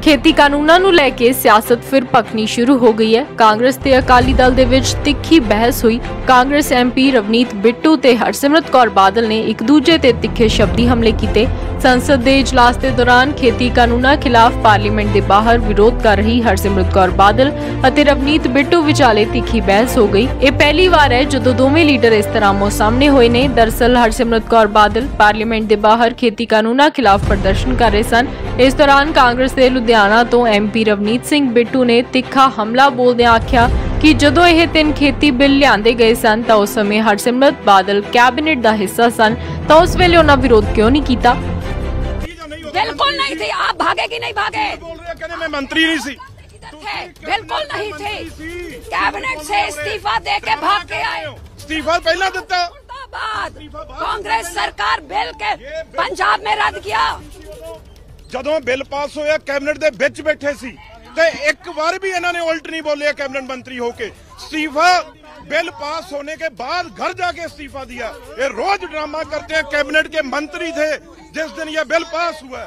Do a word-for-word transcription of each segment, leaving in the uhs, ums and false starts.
खेती कानूनां नूं लैके सियासत फिर पकनी शुरू हो गई है। कांग्रेस ते अकाली दल दे विच तिखी बहस हुई। कांग्रेस एम पी रवनीत बिट्टू ते हरसिमरत कौर बादल ने एक दूजे ते तिखे शब्दी हमले कीते। संसद दे इजलास दे दौरान खेती कानूनां खिलाफ पार्लीमेंट दे बाहर विरोध कर रही हरसिमरत कौर बादल अते रवनीत बिट्टू विचाले तिखी बहस हो गई। ये पहली बार है जदों दोवें लीडर इस तरह आमो सामने होए ने। दरअसल हरसिमरत कौर बादल पार्लीमेंट दे बाहर खेती कानूनां खिलाफ प्रदर्शन कर रहे सन। इस दौरान कांग्रेस दे लुधियाना तो एम पी रवनीत सिंह बिट्टू ने तिखा हमला बोलदे आख्या कि जदों यह तीन खेती बिल लिआंदे गए सन तां उस समय हरसिमरत बादल कैबिनेट दा हिस्सा सन, तां उस वेले उन्हां विरोध क्यों नहीं कीता? बिल्कुल नहीं थी। आप भागे कि नहीं भागे? बोल रहे कहने मैं मंत्री नहीं सी। बिल्कुल नहीं थे। कैबिनेट से इस्तीफा दे के भाग के आए। इस्तीफा पहला दिता बाद कांग्रेस सरकार बिल के पंजाब में रद्द किया। जदों बिल पास होया कैबिनेट दे विच बैठे सी ते एक बार भी इन्होंने उल्ट नहीं बोले। कैबिनेट मंत्री होके इस्तीफा बिल पास होने के बाद घर जाके इस्तीफा दिया। ये रोज ड्रामा करते हैं। कैबिनेट के मंत्री थे जिस दिन ये बिल पास हुआ।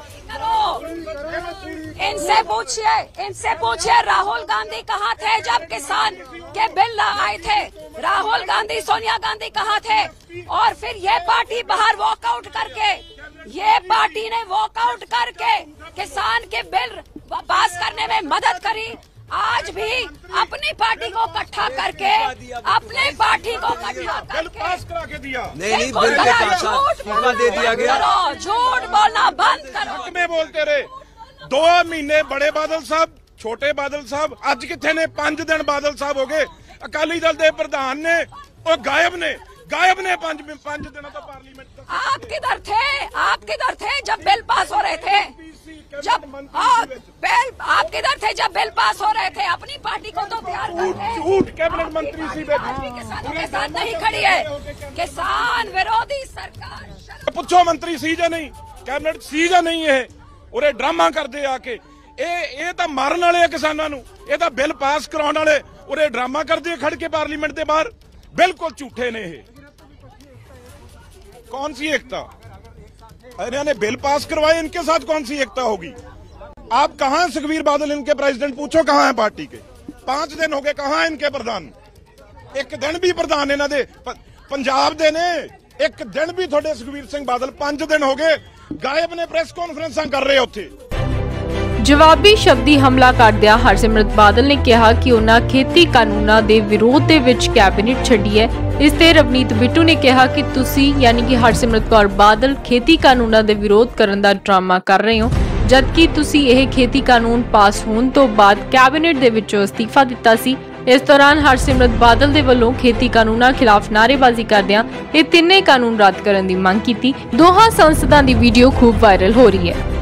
इनसे पूछिए इनसे पूछिए राहुल गांधी कहाँ थे जब किसान के बिल आए थे? राहुल गांधी सोनिया गांधी कहाँ थे? और फिर ये पार्टी बाहर वॉकआउट करके ये पार्टी ने वॉकआउट करके किसान के बिल पास करने में मदद करी। आज भी अपनी पार्टी को इकट्ठा करके अपने पार्टी को इकट्ठा करके पास करा के दिया। नहीं नहीं बिल के साथ दे दिया गया। झूठ बोलना बंद करो। में बोलते रहे दो महीने बड़े बादल साहब छोटे बादल साहब अज किथे ने? पांच दिन बादल साहब हो गए। अकाली दल के प्रधान ने और गायब ने गायब ने पांच पांच दिनों तो पार्लीमेंट। आप किधर थे? आप किधर थे जब बिल पास हो रहे थे? जब बिल आप किधर थे जब बिल पास हो रहे थे? अपनी पार्टी को तो तैयार करते। झूठ कैबिनेट मंत्री सी किसानों के साथ नहीं खड़ी है। किसान विरोधी सरकार। पूछो मंत्री सी जा नहीं? कैबिनेट सी जा नहीं है? उरे ड्रामा करते आके ये तो मारन वाले किसानों नूं, ये तो बिल पास कराने वाले उरे ड्रामा करते खड़ के पार्लीमेंट के बाहर। बिल्कुल झूठे ने। कौन सी एकता? इन्होंने बिल पास करवाए, इनके साथ कौन सी एकता होगी? आप कहां सुखबीर बादल इनके प्रेसिडेंट? पूछो कहां है पार्टी के? पांच दिन हो गए कहां इनके प्रधान? एक दिन भी प्रधान इन्हों दे पंजाब दे ने एक दिन भी थोड़े सुखबीर सिंह बादल पांच दिन हो गए गायब ने। प्रेस कॉन्फ्रेंसां कर रहे उत्थे। जवाबी शब्दी हमला करदिया हरसिमरत बादल ने कहा कि उन्हां खेती कानूनां दे विरोध दे विच कैबिनेट छड्डी है। इस ते रवनीत बिट्टू ने कहा कि तुसी यानी कि हरसिमरत कौर बादल खेती कानूनां दे विरोध करन दा ड्रामा कर रहे हो, जबकि तुसी यह खेती कानून पास होने तो बाद कैबिनेट दे विचों इस्तीफा दिता सी। इस दौरान हरसिमरत बादल दे वल्लों खेती कानूनां खिलाफ नारेबाजी करदियां ये तिन्ने कानून रद्द करन दी मंग कीती। दोहां संसदां दी वीडियो खूब वायरल हो रही है।